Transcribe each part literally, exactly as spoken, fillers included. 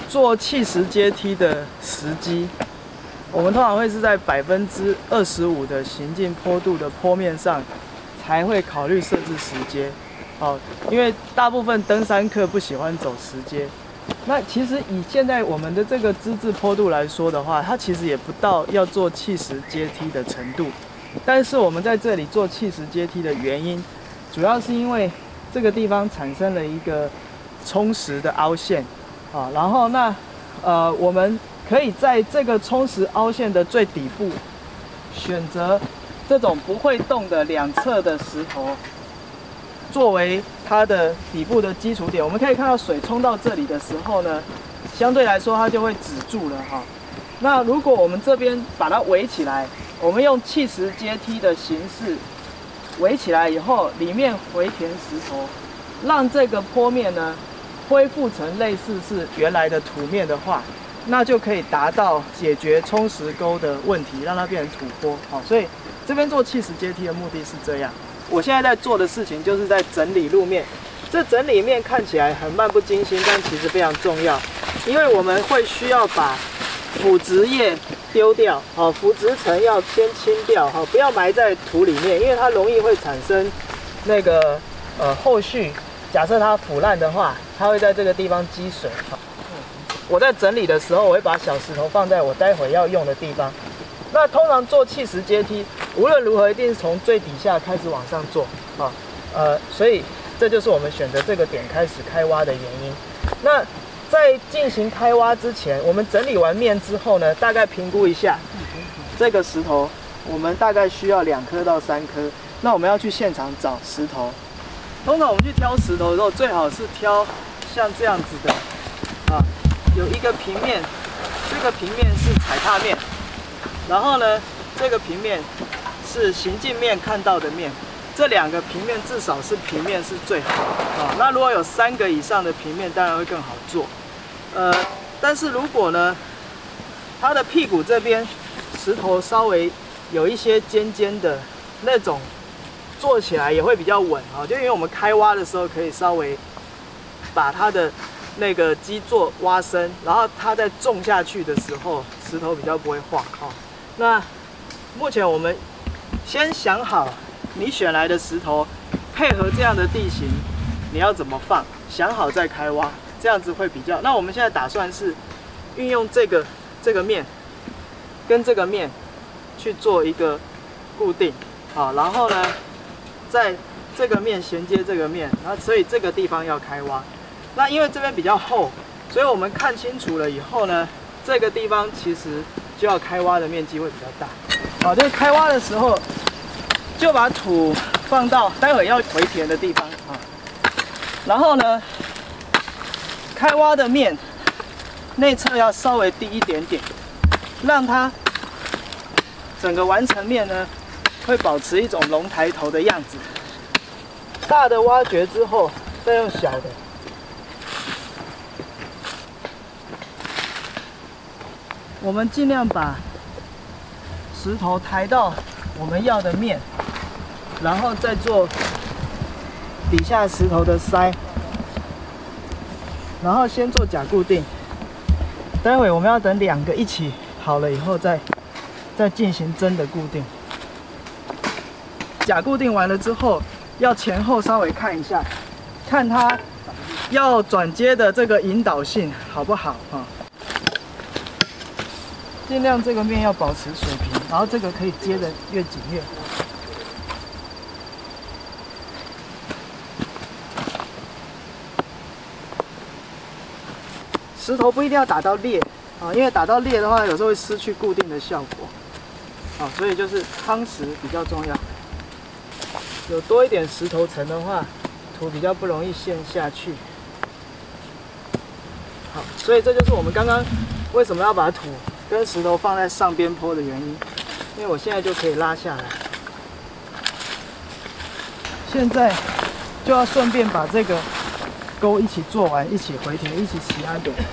做砌石阶梯的时机，我们通常会是在百分之二十五的行进坡度的坡面上，才会考虑设置石阶。哦，因为大部分登山客不喜欢走石阶。那其实以现在我们的这个资质坡度来说的话，它其实也不到要做砌石阶梯的程度。但是我们在这里做砌石阶梯的原因，主要是因为这个地方产生了一个冲蚀的凹陷。啊，然后那，呃，我们可以在这个冲蚀凹陷的最底部，选择这种不会动的两侧的石头，作为它的底部的基础点。我们可以看到水冲到这里的时候呢，相对来说它就会止住了哈。那如果我们这边把它围起来，我们用砌石阶梯的形式围起来以后，里面回填石头，让这个坡面呢恢复成类似是原来的土面的话，那就可以达到解决冲蚀沟的问题，让它变成土坡。好，所以这边做砌石阶梯的目的是这样。我现在在做的事情就是在整理路面。这整理面看起来很漫不经心，但其实非常重要，因为我们会需要把腐殖叶丢掉，好，腐殖层要先清掉，好，不要埋在土里面，因为它容易会产生那个呃后续。假设它腐烂的话，它会在这个地方积水。我在整理的时候，我会把小石头放在我待会要用的地方。那通常做砌石阶梯，无论如何一定是从最底下开始往上做啊，呃，所以这就是我们选择这个点开始开挖的原因。那在进行开挖之前，我们整理完面之后呢，大概评估一下这个石头，我们大概需要两颗到三颗。那我们要去现场找石头。通常我们去挑石头的时候，最好是挑像这样子的，啊，有一个平面，这个平面是踩踏面，然后呢，这个平面是行进面看到的面，这两个平面至少是平面是最好啊。那如果有三个以上的平面，当然会更好做。呃，但是如果呢，它的屁股这边石头稍微有一些尖尖的那种。做起来也会比较稳啊，就因为我们开挖的时候可以稍微把它的那个基座挖深，然后它在种下去的时候，石头比较不会晃啊。那目前我们先想好你选来的石头配合这样的地形，你要怎么放，想好再开挖，这样子会比较。那我们现在打算是运用这个这个面跟这个面去做一个固定啊，然后呢。在这个面衔接这个面，然后所以这个地方要开挖。那因为这边比较厚，所以我们看清楚了以后呢，这个地方其实就要开挖的面积会比较大。好，就是开挖的时候，就把土放到待会要回填的地方啊。然后呢，开挖的面内侧要稍微低一点点，让它整个完成面呢。会保持一种龙抬头的样子。大的挖掘之后，再用小的。我们尽量把石头抬到我们要的面，然后再做底下石头的塞，然后先做假固定。待会我们要等两个一起好了以后再，再进行真的固定。假固定完了之后，要前后稍微看一下，看它要转接的这个引导性好不好啊？尽量这个面要保持水平，然后这个可以接得越紧越好。石头不一定要打到裂啊，因为打到裂的话，有时候会失去固定的效果。啊，所以就是夯实比较重要。有多一点石头层的话，土比较不容易陷下去。好，所以这就是我们刚刚为什么要把土跟石头放在上边坡的原因，因为我现在就可以拉下来。现在就要顺便把这个沟一起做完，一起回填，一起齐安点。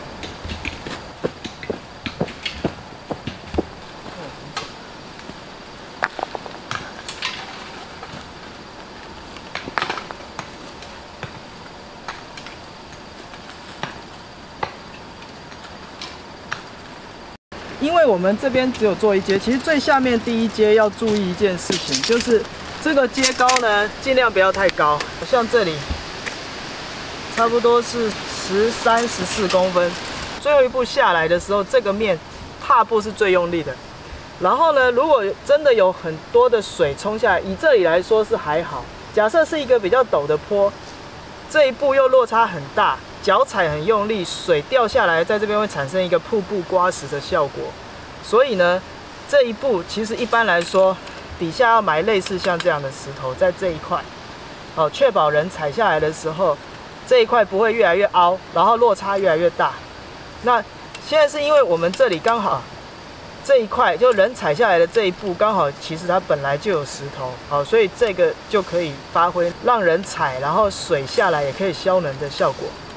因为我们这边只有做一阶，其实最下面第一阶要注意一件事情，就是这个阶高呢，尽量不要太高，像这里差不多是十三、十四公分。最后一步下来的时候，这个面踏步是最用力的。然后呢，如果真的有很多的水冲下来，以这里来说是还好。假设是一个比较陡的坡，这一步又落差很大。 脚踩很用力，水掉下来，在这边会产生一个瀑布刮石的效果。所以呢，这一步其实一般来说，底下要埋类似像这样的石头，在这一块，哦，确保人踩下来的时候，这一块不会越来越凹，然后落差越来越大。那现在是因为我们这里刚好这一块，就人踩下来的这一步，刚好其实它本来就有石头，好，所以这个就可以发挥让人踩，然后水下来也可以消能的效果。